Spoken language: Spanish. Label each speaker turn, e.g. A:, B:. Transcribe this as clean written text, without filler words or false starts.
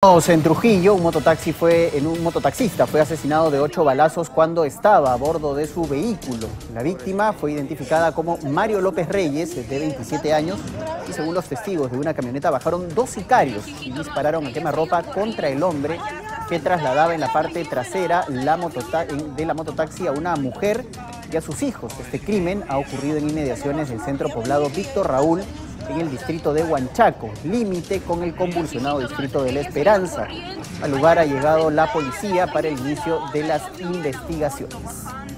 A: En Trujillo, un mototaxista fue asesinado de 8 balazos cuando estaba a bordo de su vehículo. La víctima fue identificada como Mario López Reyes, de 27 años, y según los testigos de una camioneta bajaron 2 sicarios y dispararon a quemarropa contra el hombre que trasladaba en la parte trasera de la mototaxi a una mujer y a sus hijos. Este crimen ha ocurrido en inmediaciones del centro poblado Víctor Raúl, en el distrito de Huanchaco, límite con el convulsionado distrito de La Esperanza. Al lugar ha llegado la policía para el inicio de las investigaciones.